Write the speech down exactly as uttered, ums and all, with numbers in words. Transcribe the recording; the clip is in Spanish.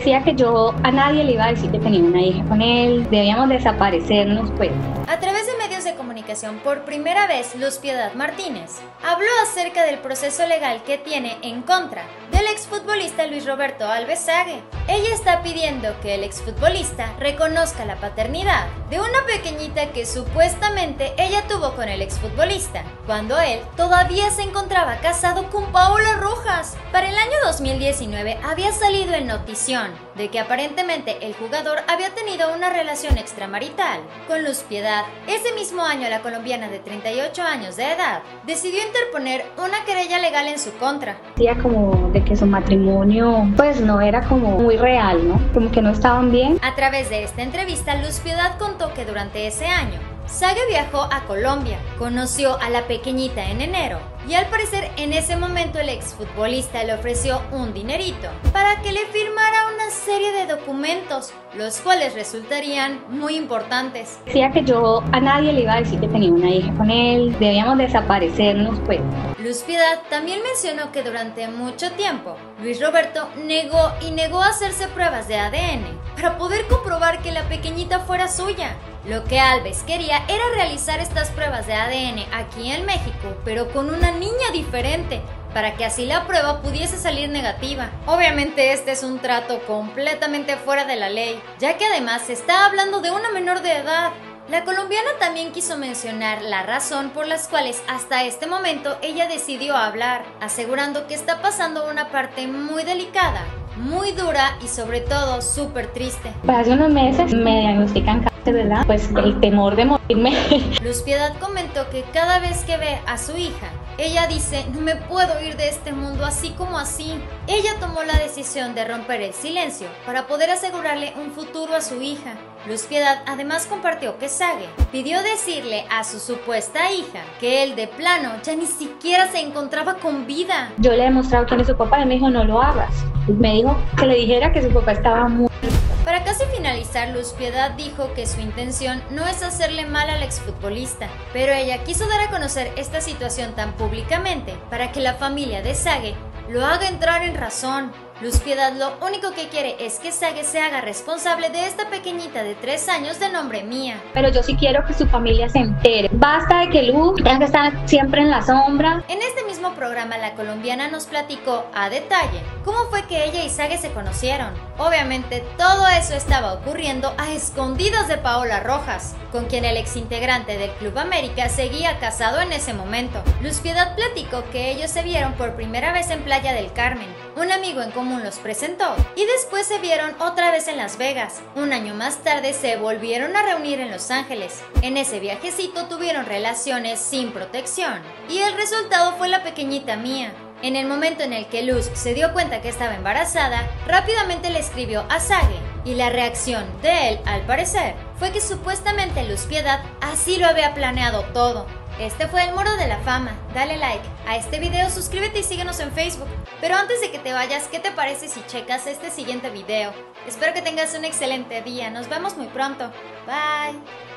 Decía que yo a nadie le iba a decir que tenía una hija con él, debíamos desaparecernos pues. A través de medios de comunicación, por primera vez, Luz Piedad Martínez habló acerca del proceso legal que tiene en contra del exfutbolista Luis Roberto Alves Sague. Ella está pidiendo que el exfutbolista reconozca la paternidad de una pequeñita que supuestamente ella tuvo con el exfutbolista, cuando él todavía se encontraba casado con Paola Rojas. Para el año dos mil diecinueve había salido en notición de que aparentemente el jugador había tenido una relación extramarital con Luz Piedad. Ese mismo año la colombiana de treinta y ocho años de edad decidió interponer una querella legal en su contra. Decía como de que su matrimonio pues no era como muy real, ¿no? Como que no estaban bien. A través de esta entrevista, Luz Piedad contó que durante ese año Sague viajó a Colombia, conoció a la pequeñita en enero y al parecer en ese momento el exfutbolista le ofreció un dinerito para que le firmara una serie de documentos, los cuales resultarían muy importantes. Decía que yo a nadie le iba a decir que tenía una hija con él, debíamos desaparecernos pues. Luz Piedad también mencionó que durante mucho tiempo Luis Roberto negó y negó hacerse pruebas de A D N para poder comprobar que la pequeñita fuera suya. Lo que Alves quería era realizar estas pruebas de A D N aquí en México, pero con una niña diferente, para que así la prueba pudiese salir negativa. Obviamente este es un trato completamente fuera de la ley, ya que además se está hablando de una menor de edad. La colombiana también quiso mencionar la razón por las cuales hasta este momento ella decidió hablar, asegurando que está pasando una parte muy delicada, muy dura y sobre todo súper triste. Pues hace unos meses me diagnostican cáncer, ¿verdad? Pues el temor de morirme. Luz Piedad comentó que cada vez que ve a su hija, ella dice: no me puedo ir de este mundo así como así. Ella tomó la decisión de romper el silencio para poder asegurarle un futuro a su hija. Luz Piedad además compartió que Sague pidió decirle a su supuesta hija que él de plano ya ni siquiera se encontraba con vida. Yo le he demostrado quién es su papá y me dijo no lo hagas. Me dijo que le dijera que su papá estaba muerto. Para casi finalizar, Luz Piedad dijo que su intención no es hacerle mal al exfutbolista, pero ella quiso dar a conocer esta situación tan públicamente para que la familia de Sague lo haga entrar en razón. Luz Piedad lo único que quiere es que Sague se haga responsable de esta pequeñita de tres años de nombre Mía. Pero yo sí quiero que su familia se entere. Basta de que Luz tenga que estar siempre en la sombra. En este mismo programa la colombiana nos platicó a detalle cómo fue que ella y Sague se conocieron. Obviamente todo eso estaba ocurriendo a escondidas de Paola Rojas, con quien el exintegrante del Club América seguía casado en ese momento. Luz Piedad platicó que ellos se vieron por primera vez en Playa del Carmen. Un amigo en común los presentó y después se vieron otra vez en Las Vegas. Un año más tarde se volvieron a reunir en Los Ángeles. En ese viajecito tuvieron relaciones sin protección y el resultado fue la pequeñita Mía. En el momento en el que Luz se dio cuenta que estaba embarazada, rápidamente le escribió a Sague y la reacción de él, al parecer, fue que supuestamente Luz Piedad así lo había planeado todo. Este fue el Muro de la Fama. Dale like a este video, suscríbete y síguenos en Facebook. Pero antes de que te vayas, ¿qué te parece si checas este siguiente video? Espero que tengas un excelente día. Nos vemos muy pronto. Bye.